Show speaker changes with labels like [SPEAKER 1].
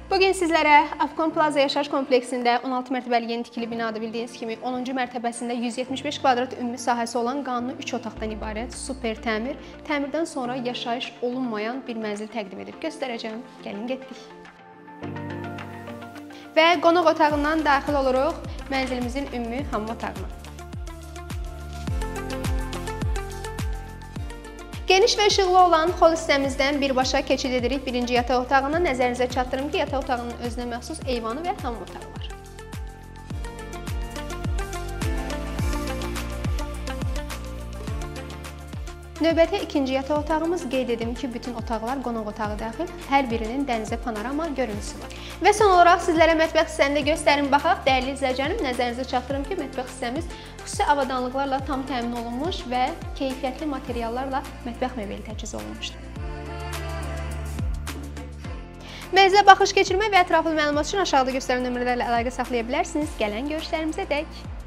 [SPEAKER 1] Bugün sizlərə Afqon Plaza yaşayış kompleksində 16 mərtəbəli yeni tikili binada bildiyiniz kimi 10-cu mərtəbəsində 175 kvadrat ümumi sahəsi olan qanuni 3 otaqdan ibarət super təmir, təmirdən sonra yaşayış olunmayan bir mənzil təqdim edib göstərəcəm. Gəlin getdik. Və qonaq otağından daxil oluruq mənzilimizin ümumi hamam otağına. Geniş və işıqlı olan xol hissəmizdən birbaşa keçid edirik birinci yataq otağına. Nəzərinizə çatdırım ki, yataq otağının özünə məxsus eyvanı və hamam otağı var. Növbəti ikinci yataq otağımız, qeyd edim ki, bütün otaqlar qonaq otağı daxil, hər birinin dənizə panorama görüntüsü var. Və son olaraq sizlərə mətbəx hissəsində göstərim baxaq. Dəyərli izləyicilərim, nəzərinizə çatdırım ki, mətbəx hissəmiz xüsusi avadanlıqlarla tam təmin olunmuş və keyfiyyətli materiallarla mətbəx mebeli təchiz olunmuşdur. Mənzilə baxış keçirmək və ətraflı məlumat üçün aşağıda göstərilən nömrələrlə əlaqə saxlaya bilərsiniz. Gələn görüşlərimizə dək.